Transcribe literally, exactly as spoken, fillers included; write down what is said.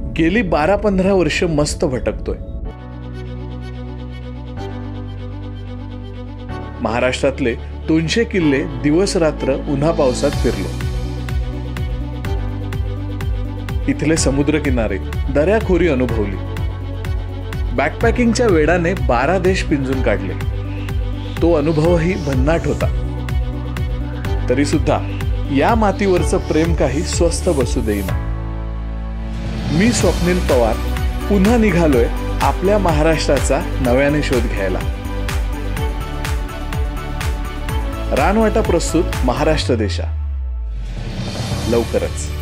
गेली बारा पंधरा वर्ष मस्त भटकतोय. महाराष्ट्रातले दोनशे किल्ले दिवस रात्र उन्हा पावसात फिरलो. इथले समुद्रकिनारे दऱ्याखोरी अनुभवली. बॅकपॅकिंगच्या वेडाने बारा देश पिंजून काढले. तो अनुभवही भन्नाट होता. तरी सुद्धा या मातीवरचं प्रेम काही स्वस्थ बसू देईना. मी स्वप्नील पवार पुन्हा निघालोय आपल्या महाराष्ट्राचा नव्याने शोध घ्यायला. रानवाटा प्रस्तुत महाराष्ट्र देशा लवकरच.